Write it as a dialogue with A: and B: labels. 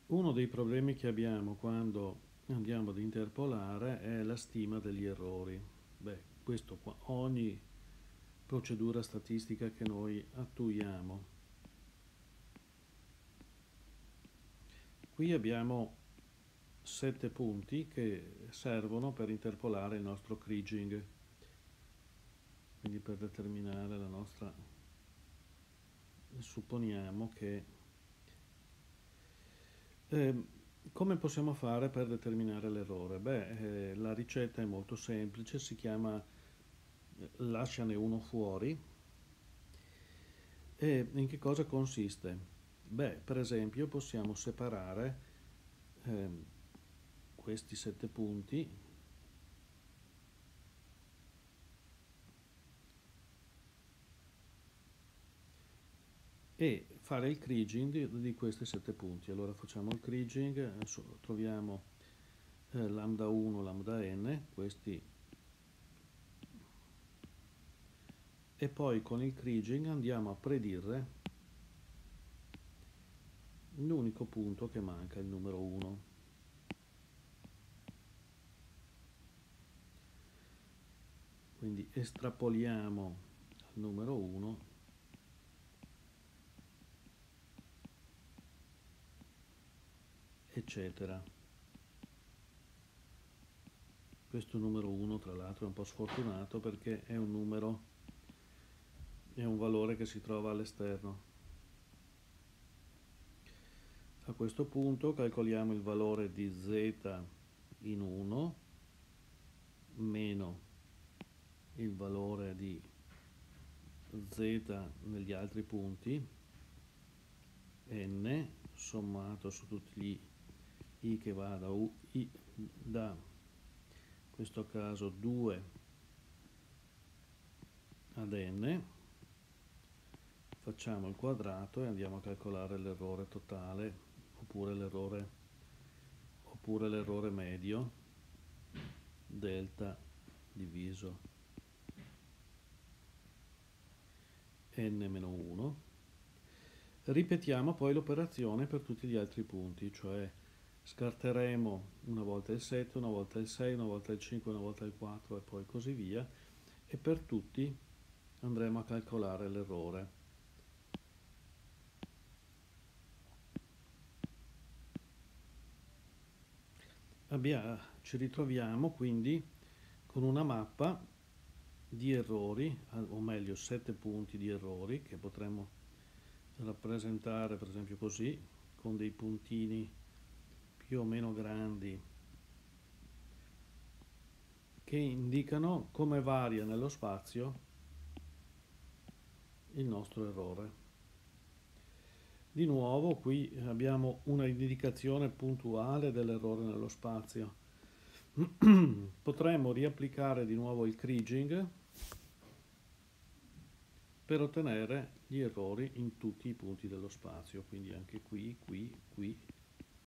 A: Uno dei problemi che abbiamo quando andiamo ad interpolare è la stima degli errori. Beh, questo qua, ogni procedura statistica che noi attuiamo. Qui abbiamo 7 punti che servono per interpolare il nostro kriging, quindi per determinare la nostra. Supponiamo che eh, come possiamo fare per determinare l'errore? Beh, la ricetta è molto semplice, si chiama lasciane uno fuori. E in che cosa consiste? Beh, per esempio possiamo separare ehm, questi 7 punti e fare il kriging di questi 7 punti. Allora facciamo il kriging, troviamo lambda 1, lambda n, questi, e poi con il kriging andiamo a predire l'unico punto che manca, il numero 1. Quindi estrapoliamo al numero 1, eccetera. Questo numero 1 tra l'altro è un po' sfortunato perché è un numero, è un valore che si trova all'esterno. A questo punto calcoliamo il valore di z in 1 meno il valore di z negli altri punti, n sommato su tutti gli i che va da, da in questo caso 2 ad n, facciamo il quadrato e andiamo a calcolare l'errore totale oppure l'errore medio, delta diviso n-1. Ripetiamo poi l'operazione per tutti gli altri punti, cioè scarteremo una volta il 7, una volta il 6, una volta il 5, una volta il 4 e poi così via, e per tutti andremo a calcolare l'errore. Ci ritroviamo quindi con una mappa di errori, o meglio 7 punti di errori che potremmo rappresentare per esempio così, con dei puntini più o meno grandi che indicano come varia nello spazio il nostro errore. Di nuovo qui abbiamo una indicazione puntuale dell'errore nello spazio. Potremmo riapplicare di nuovo il kriging per ottenere gli errori in tutti i punti dello spazio, quindi anche qui, qui, qui